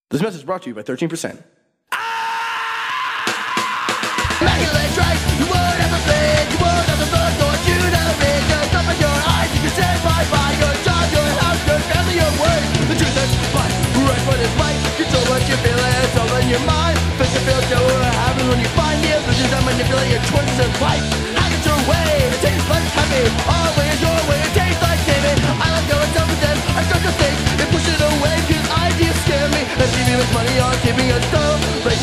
This message is brought to you by 13%. Immaculate trace, you won't ever bleed, you won't ever look, don't you never read, just open your eyes, you can say bye-bye, your job, your house, your family, your work. The truth is fine, right what is right, control what you feel, it's all in your mind. Think you feel so what happens when you find the illusions that manipulate your choices in life. I get your way, it tastes like happy, always your way, it tastes like David. I let go and tell them, I start to think, and push it away, cause ideas scare me, and TV makes money on keeping us so.